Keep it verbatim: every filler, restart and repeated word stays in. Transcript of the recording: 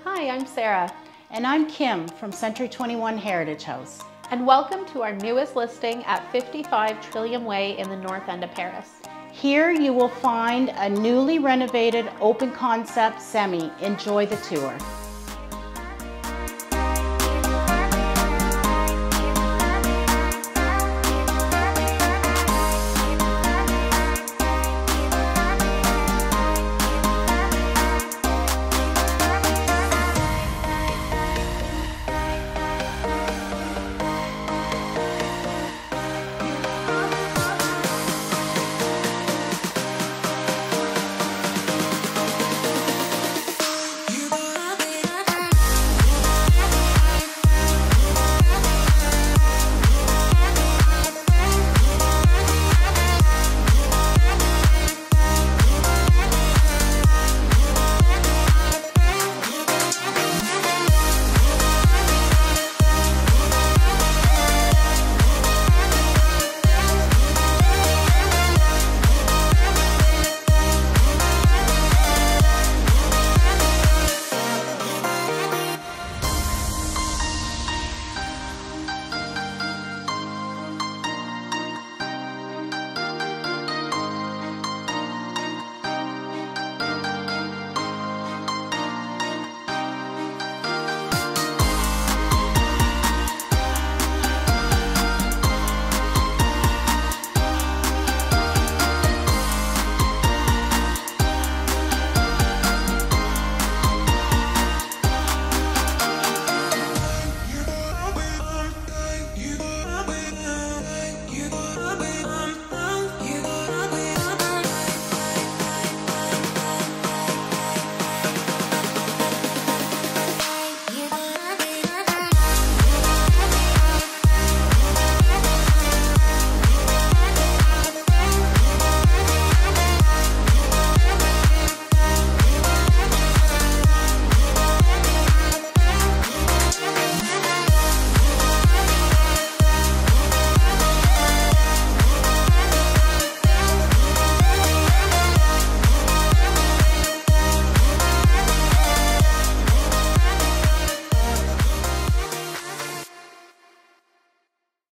Hi, I'm Sarah. And I'm Kim from Century twenty-one Heritage House. And welcome to our newest listing at fifty-five Trilluim Way in the North End of Paris. Here you will find a newly renovated open concept semi. Enjoy the tour.